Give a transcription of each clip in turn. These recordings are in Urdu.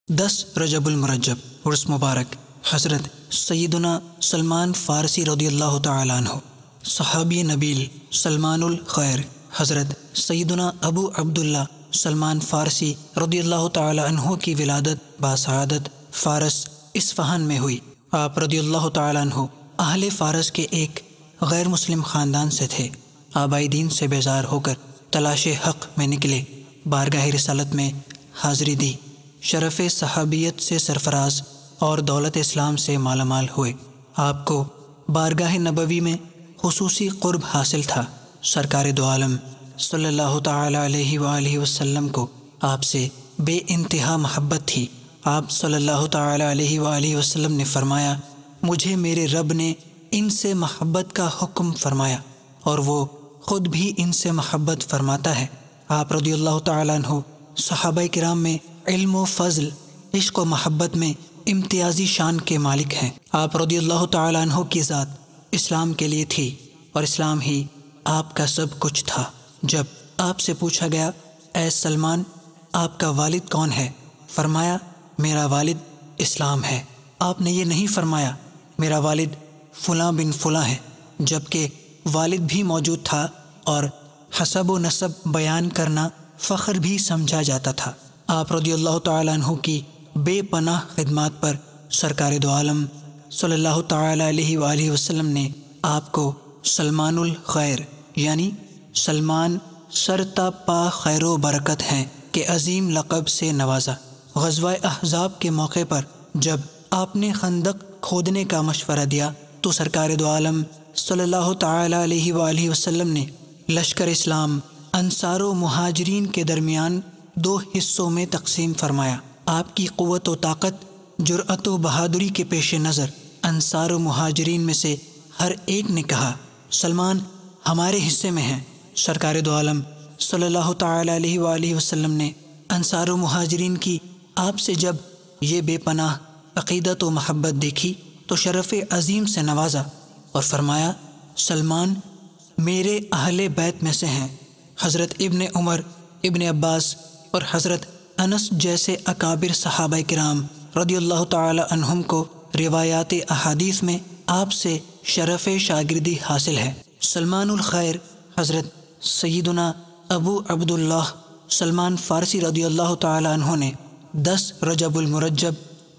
10 رجب المرجب عرس مبارک حضرت سیدنا سلمان فارسی رضی اللہ تعالیٰ عنہ، صحابی نبیل سلمان الخیر حضرت سیدنا ابو عبداللہ سلمان فارسی رضی اللہ تعالیٰ عنہ کی ولادت باسعادت فارس اصفہان میں ہوئی۔ آپ رضی اللہ تعالیٰ عنہ اہل فارس کے ایک غیر مسلم خاندان سے تھے۔ آبائی دین سے بیزار ہو کر تلاش حق میں نکلے، بارگاہ رسالت میں حاضری دی، شرف صحابیت سے سرفراز اور دولت اسلام سے مالا مال ہوئے۔ آپ کو بارگاہ نبوی میں خصوصی قرب حاصل تھا۔ سرکار دو عالم صلی اللہ تعالی علیہ وآلہ وسلم کو آپ سے بے انتہا محبت تھی۔ آپ صلی اللہ تعالی علیہ وآلہ وسلم نے فرمایا، مجھے میرے رب نے ان سے محبت کا حکم فرمایا اور وہ خود بھی ان سے محبت فرماتا ہے۔ آپ رضی اللہ تعالیٰ عنہ صحابہ کرام میں علم و فضل، عشق و محبت میں امتیازی شان کے مالک ہیں۔ آپ رضی اللہ تعالیٰ عنہ کی ذات اسلام کے لیے تھی اور اسلام ہی آپ کا سب کچھ تھا۔ جب آپ سے پوچھا گیا، اے سلمان، آپ کا والد کون ہے؟ فرمایا، میرا والد اسلام ہے۔ آپ نے یہ نہیں فرمایا میرا والد فلاں بن فلاں ہے، جبکہ والد بھی موجود تھا اور حسب و نسب بیان کرنا فخر بھی سمجھا جاتا تھا۔ آپ رضی اللہ تعالیٰ عنہ کی بے پناہ خدمات پر سرکار دو عالم صلی اللہ تعالیٰ علیہ وآلہ وسلم نے آپ کو سلمان الخیر یعنی سلمان سرتا پا خیر و برکت ہیں کے عظیم لقب سے نوازا۔ غزوہ احزاب کے موقع پر جب آپ نے خندق کھودنے کا مشورہ دیا تو سرکار دو عالم صلی اللہ تعالیٰ علیہ وآلہ وسلم نے لشکر اسلام انصار و مہاجرین کے درمیان 2 حصوں میں تقسیم فرمایا۔ آپ کی قوت و طاقت، جرأت و بہادری کے پیش نظر انصار و مہاجرین میں سے ہر ایک نے کہا، سلمان ہمارے حصے میں ہیں۔ سرکار دو عالم صلی اللہ تعالیٰ علیہ وآلہ وسلم نے انصار و مہاجرین کی آپ سے جب یہ بے پناہ عقیدت و محبت دیکھی تو شرف عظیم سے نوازا اور فرمایا، سلمان میرے اہل بیت میں سے ہیں۔ حضرت ابن عمر، ابن عباس اور حضرت انس جیسے اکابر صحابہ کرام رضی اللہ تعالی عنہم کو روایات احادیث میں آپ سے شرف شاگردی حاصل ہے۔ سلمان الخیر حضرت سیدنا ابو عبداللہ سلمان فارسی رضی اللہ تعالی عنہ نے 10 رجب المرجب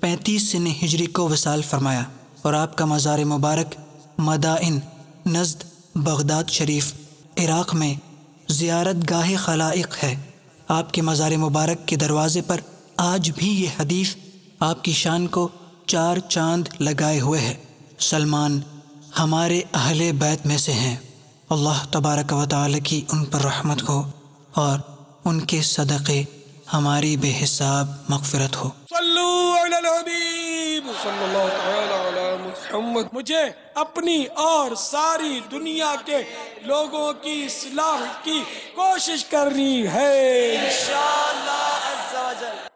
35 سن ہجری کو وصال فرمایا اور آپ کا مزار مبارک مدائن نزد بغداد شریف عراق میں زیارت گاہ خلائق ہے۔ آپ کے مزار مبارک کے دروازے پر آج بھی یہ حدیث آپ کی شان کو 4 چاند لگائے ہوئے ہے، سلمان ہمارے اہل بیت میں سے ہیں۔ اللہ تبارک و تعالی کی ان پر رحمت ہو اور ان کے صدقے ہماری بے حساب مغفرت ہو۔ صلو علی الحبیب صلی اللہ تعالی علی محمد۔ مجھے اپنی اور ساری دنیا کے لوگوں کی اصلاح کی کوشش کرنی ہے انشاءاللہ عز و جل۔